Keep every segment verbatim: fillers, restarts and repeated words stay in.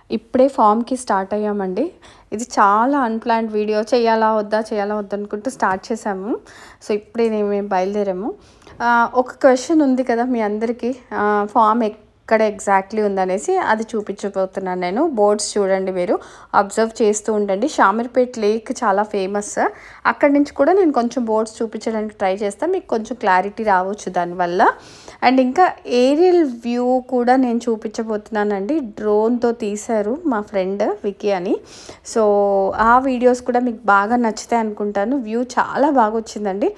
ఇప్పుడే ఫామ్కి స్టార్ట్ అయ్యామండి. ఇది చాలా అన్‌ప్లాన్డ్ వీడియో. చేయాలా వద్దా చేయాలా వద్దా అనుకుంటూ స్టార్ట్ చేసాము. సో ఇప్పుడే మేము బయలుదేరాము. ఒక క్వశ్చన్ ఉంది కదా మీ అందరికీ, ఫామ్ ఎక్కడ ఎగ్జాక్ట్లీ ఉందనేసి అది చూపించబోతున్నాను నేను. బోర్డ్స్ చూడండి, మీరు అబ్జర్వ్ చేస్తూ ఉండండి. షామీర్పేట్ లేక్ చాలా ఫేమస్. అక్కడి నుంచి కూడా నేను కొంచెం బోర్డ్స్ చూపించడానికి ట్రై చేస్తాను, మీకు కొంచెం క్లారిటీ రావచ్చు దానివల్ల. అండ్ ఇంకా ఏరియల్ వ్యూ కూడా నేను చూపించబోతున్నానండి. డ్రోన్తో తీశారు మా ఫ్రెండ్ వికీ అని. సో ఆ వీడియోస్ కూడా మీకు బాగా నచ్చుతాయి అనుకుంటాను. వ్యూ చాలా బాగా వచ్చిందండి.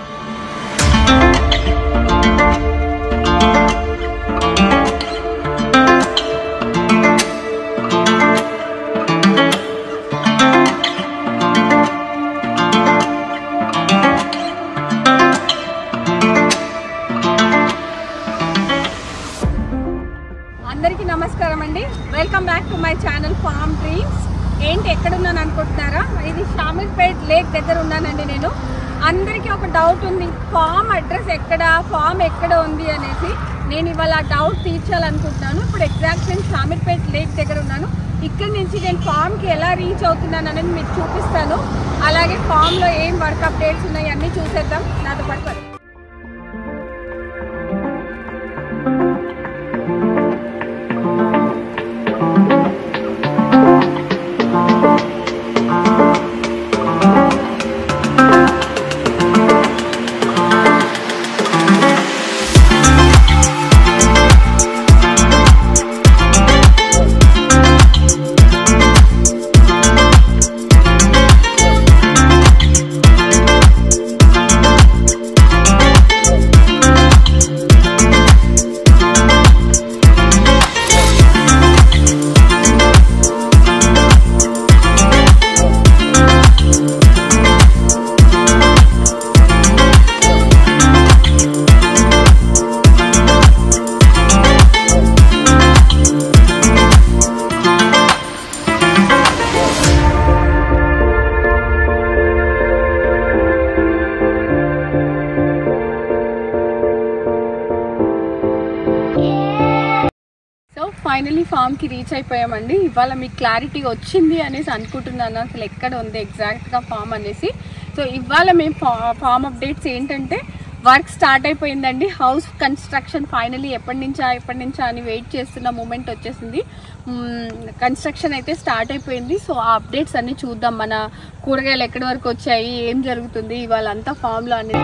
అందరికీ నమస్కారం అండి. Welcome back to my channel farm dreams. ఏంటి ఎక్కడున్నాను అనుకుంటున్నారా? ఇది షామీర్పేట్ లేక్ దగ్గర ఉన్నానండి నేను. అందరికీ ఒక డౌట్ ఉంది, ఫామ్ అడ్రస్ ఎక్కడ, ఫామ్ ఎక్కడ ఉంది అనేసి. నేను ఇవాళ డౌట్ తీర్చాలనుకుంటున్నాను. ఇప్పుడు ఎగ్జాక్ట్ నేను షామీర్పేట్ లేక్ దగ్గర ఉన్నాను. ఇక్కడి నుంచి నేను ఫామ్కి ఎలా రీచ్ అవుతున్నాను అనేది మీకు చూపిస్తాను. అలాగే ఫామ్లో ఏం వర్క్ అప్డేట్స్ ఉన్నాయి అన్నీ చూసేద్దాం. నాతో పాటు ఫైనలీ ఫామ్కి రీచ్ అయిపోయామండి. ఇవాళ మీకు క్లారిటీ వచ్చింది అనేసి అనుకుంటున్నాను, అసలు ఎక్కడ ఉంది ఎగ్జాక్ట్గా ఫామ్ అనేసి. సో ఇవాళ మేము ఫామ్ అప్డేట్స్ ఏంటంటే, వర్క్ స్టార్ట్ అయిపోయిందండి. హౌస్ కన్స్ట్రక్షన్ ఫైనలీ ఎప్పటి నుంచా ఎప్పటి నుంచా అని వెయిట్ చేస్తున్న మూమెంట్ వచ్చేసింది. కన్స్ట్రక్షన్ అయితే స్టార్ట్ అయిపోయింది. సో ఆ అప్డేట్స్ అన్నీ చూద్దాం. మన కూరగాయలు ఎక్కడి వరకు వచ్చాయి, ఏం జరుగుతుంది ఇవాళ అంతా ఫామ్లో అనేది.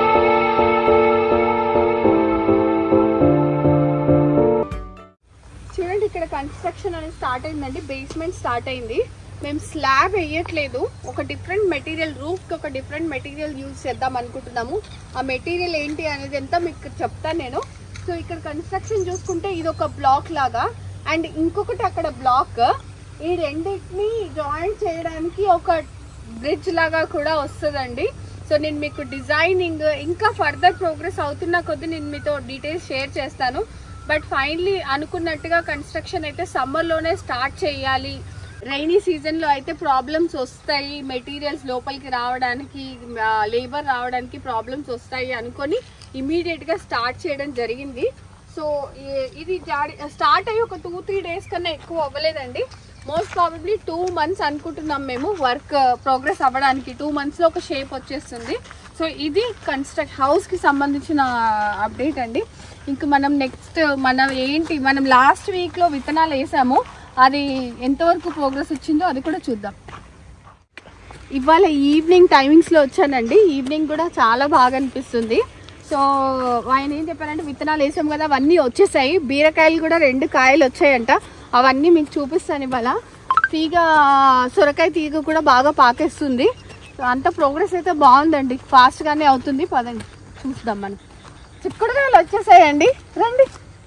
చూడండి, ఇక్కడ కన్స్ట్రక్షన్ అనేది స్టార్ట్ అయిందండి. బేస్మెంట్ స్టార్ట్ అయింది. మేము స్లాబ్ వేయట్లేదు, ఒక డిఫరెంట్ మెటీరియల్, రూఫ్కి ఒక డిఫరెంట్ మెటీరియల్ యూజ్ చేద్దాం అనుకుంటున్నాము. ఆ మెటీరియల్ ఏంటి అనేది అంతా మీకు చెప్తాను నేను. సో ఇక్కడ కన్స్ట్రక్షన్ చూసుకుంటే ఇది ఒక బ్లాక్ లాగా, అండ్ ఇంకొకటి అక్కడ బ్లాక్. ఈ రెండింటిని జాయింట్ చేయడానికి ఒక బ్రిడ్జ్ లాగా కూడా వస్తుందండి. సో నేను మీకు డిజైనింగ్ ఇంకా ఫర్దర్ ప్రోగ్రెస్ అవుతున్న కొద్దీ నేను మీతో డీటెయిల్స్ షేర్ చేస్తాను. బట్ ఫైనలీ అనుకున్నట్టుగా కన్స్ట్రక్షన్ అయితే సమ్మర్లోనే స్టార్ట్ చేయాలి. రైనీ సీజన్లో అయితే ప్రాబ్లమ్స్ వస్తాయి, మెటీరియల్స్ లోపలికి రావడానికి, లేబర్ రావడానికి ప్రాబ్లమ్స్ వస్తాయి అనుకొని ఇమీడియట్గా స్టార్ట్ చేయడం జరిగింది. సో ఇది స్టార్ట్ అయ్యి ఒక టూ త్రీ డేస్ కన్నా ఎక్కువ అవ్వలేదండి. మోస్ట్ ప్రాబబ్లీ టూ మంత్స్ అనుకుంటున్నాం మేము వర్క్ ప్రోగ్రెస్ అవ్వడానికి. టూ మంత్స్లో ఒక షేప్ వచ్చేస్తుంది. సో ఇది కన్స్ట్రక్ట్ హౌస్కి సంబంధించిన అప్డేట్ అండి. ఇంక మనం నెక్స్ట్ మనం ఏంటి, మనం లాస్ట్ వీక్లో విత్తనాలు వేసాము, అది ఎంతవరకు ప్రోగ్రెస్ వచ్చిందో అది కూడా చూద్దాం. ఇవాళ ఈవినింగ్ టైమింగ్స్లో వచ్చానండి. ఈవినింగ్ కూడా చాలా బాగా అనిపిస్తుంది. సో ఆయన ఏం చెప్పారంటే, విత్తనాలు వేసాం కదా అవన్నీ వచ్చేసాయి. బీరకాయలు కూడా రెండు కాయలు వచ్చాయంట, అవన్నీ మీకు చూపిస్తాను ఇవాళ. తీగ సొరకాయ తీగ కూడా బాగా పాకేస్తుంది. అంత ప్రోగ్రెస్ అయితే బాగుందండి, ఫాస్ట్గానే అవుతుంది. పదండి చూద్దాం. మనం చిక్కుడుకాయలు వచ్చేసాయండి, రండి.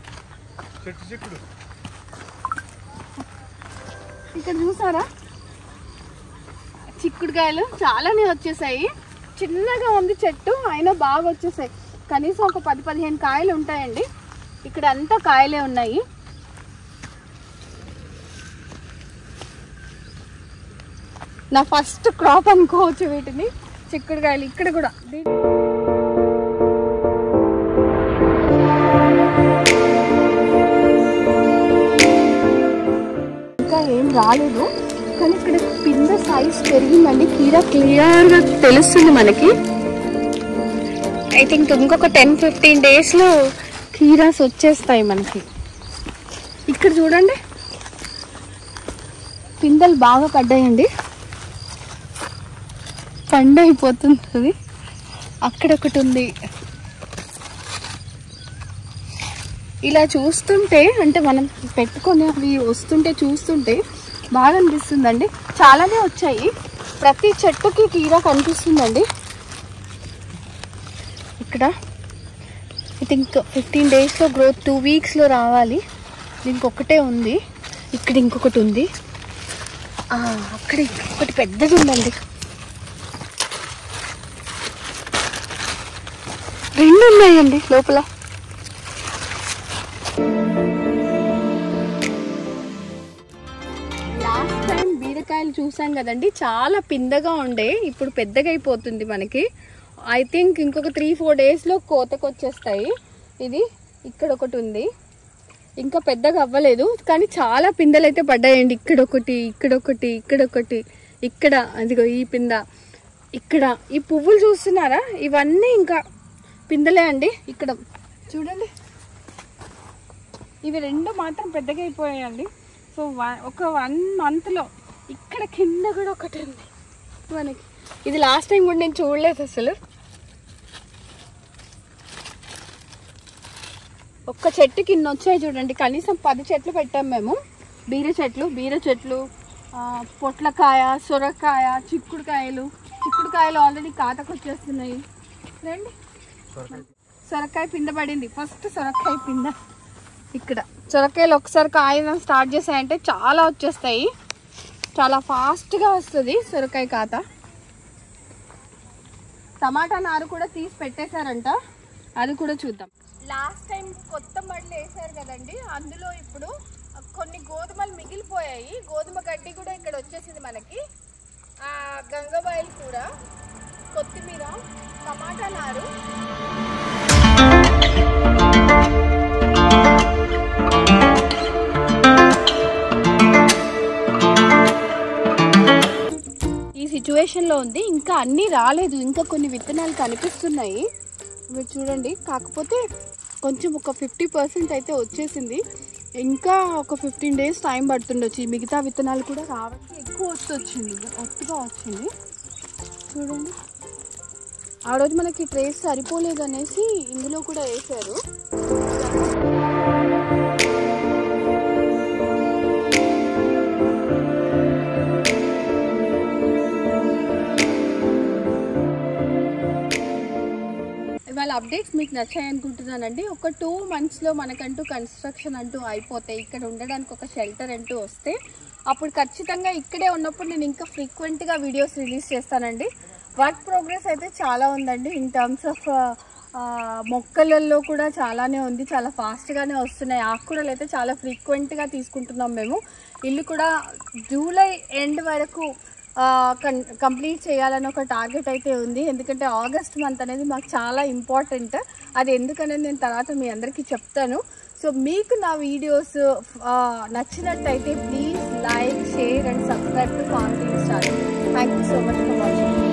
ఇక్కడ చూసారా, చిక్కుడుకాయలు చాలానే వచ్చేసాయి. చిన్నగా ఉంది చెట్టు, అయినా బాగా వచ్చేసాయి. కనీసం ఒక పది పదిహేను కాయలు ఉంటాయండి. ఇక్కడ అంతా కాయలే ఉన్నాయి. నా ఫస్ట్ క్రాప్ అనుకోవచ్చు వీటిని, చిక్కుడుకాయలు. ఇక్కడ కూడా రాలేదు, కానీ ఇక్కడ పింద సైజ్ పెరిగిందండి. కీరా క్లియర్గా తెలుస్తుంది మనకి. ఐ థింక్ ఇంకొక టెన్ ఫిఫ్టీన్ డేస్లో కీరాస్ వచ్చేస్తాయి మనకి. ఇక్కడ చూడండి పిందెలు బాగా పడ్డాయండి, పండు అయిపోతుంది. అక్కడొకటి ఉంది. ఇలా చూస్తుంటే అంటే మనం పెట్టుకొని అవి వస్తుంటే చూస్తుంటే బాగా అనిపిస్తుందండి. చాలానే వచ్చాయి, ప్రతి చెట్టుకి కీరా కనిపిస్తుందండి. ఇక్కడ ఐ థింక్ ఫిఫ్టీన్ డేస్లో గ్రోత్, టూ వీక్స్లో రావాలి. ఇంకొకటే ఉంది, ఇక్కడ ఇంకొకటి ఉంది, అక్కడ ఇంకొకటి పెద్దది ఉందండి. రెండు ఉన్నాయండి లోపల. లాస్ట్ టైం బీరకాయలు చూసాం కదండి, చాలా పిందగా ఉండే, ఇప్పుడు పెద్దగా అయిపోతుంది మనకి. ఐ థింక్ ఇంకొక త్రీ ఫోర్ డేస్లో కోతకు వచ్చేస్తాయి. ఇది ఇక్కడ ఒకటి ఉంది, ఇంకా పెద్దగా అవ్వలేదు, కానీ చాలా పిందెలు అయితే పడ్డాయండి. ఇక్కడొకటి, ఇక్కడొకటి, ఇక్కడొకటి, ఇక్కడ అదిగో ఈ పింద, ఇక్కడ ఈ పువ్వులు చూస్తున్నారా, ఇవన్నీ ఇంకా పిందెలే అండి. ఇక్కడ చూడండి, ఇవి రెండు మాత్రం పెద్దగా అయిపోయాయండి. సో ఒక వన్ మంత్లో ఇక్కడ కింద కూడా ఒకటి ఉంది మనకి. ఇది లాస్ట్ టైం కూడా నేను చూడలేదు అసలు. ఒక్క చెట్టు కింద వచ్చాయి చూడండి, కనీసం పది చెట్లు పెట్టాం మేము. బీర చెట్లు, బీర చెట్లు, పొట్లకాయ, సొరకాయ, చిక్కుడుకాయలు. చిక్కుడుకాయలు ఆల్రెడీ కాతకు వచ్చేస్తున్నాయి. రండి, సొరకాయ పింద పడింది, ఫస్ట్ సొరకాయ పింద. ఇక్కడ సొరకాయలు ఒకసారి కాయడం స్టార్ట్ చేసాయంటే చాలా వచ్చేస్తాయి, చాలా ఫాస్ట్గా వస్తుంది సొరకాయ కాత. టమాటా నారు కూడా తీసి పెట్టేశారంట, అది కూడా చూద్దాం. లాస్ట్ టైం కొత్త మడులు వేసారు కదండి, అందులో ఇప్పుడు కొన్ని గోధుమలు మిగిలిపోయాయి. గోధుమ గడ్డి కూడా ఇక్కడ వచ్చేసింది మనకి. గంగబాయిలు కూడా, కొత్తిమీర, టమాటా నారు. ఈ సిచ్యువేషన్లో ఉంది, ఇంకా అన్నీ రాలేదు, ఇంకా కొన్ని విత్తనాలు కనిపిస్తున్నాయి మీరు చూడండి. కాకపోతే కొంచెం ఒక ఫిఫ్టీ పర్సెంట్ అయితే వచ్చేసింది, ఇంకా ఒక ఫిఫ్టీన్ డేస్ టైం పడుతుండొచ్చు. మిగతా విత్తనాలు కూడా రావడానికి ఎక్కువ ఒత్తు వచ్చింది, ఒత్తుగా వచ్చింది చూడండి. ఆ రోజు మనకి ట్రేస్ సరిపోలేదు అనేసి ఇందులో కూడా వేసారు. ఇవాళ అప్డేట్స్ మీకు నచ్చాయి అనుకుంటున్నానండి. ఒక టూ మంత్స్లో మనకంటూ కన్స్ట్రక్షన్ అంటూ అయిపోతాయి, ఇక్కడ ఉండడానికి ఒక షెల్టర్ అంటూ వస్తే అప్పుడు ఖచ్చితంగా ఇక్కడే ఉన్నప్పుడు నేను ఇంకా ఫ్రీక్వెంట్గా వీడియోస్ రిలీజ్ చేస్తానండి. వర్క్ ప్రోగ్రెస్ అయితే చాలా ఉందండి. ఇన్ టర్మ్స్ ఆఫ్ మొక్కలలో కూడా చాలానే ఉంది, చాలా ఫాస్ట్గానే వస్తున్నాయి. ఆకుకూరలు అయితే చాలా ఫ్రీక్వెంట్గా తీసుకుంటున్నాం మేము. ఇల్లు కూడా జూలై ఎండ్ వరకు కంప్లీట్ చేయాలని ఒక టార్గెట్ అయితే ఉంది, ఎందుకంటే ఆగస్ట్ మంత్ అనేది మాకు చాలా ఇంపార్టెంట్. అది ఎందుకనేది నేను తర్వాత మీ అందరికీ చెప్తాను. సో మీకు నా వీడియోస్ నచ్చినట్టయితే please like, share and subscribe to farm teams channel. Thank you so much for watching.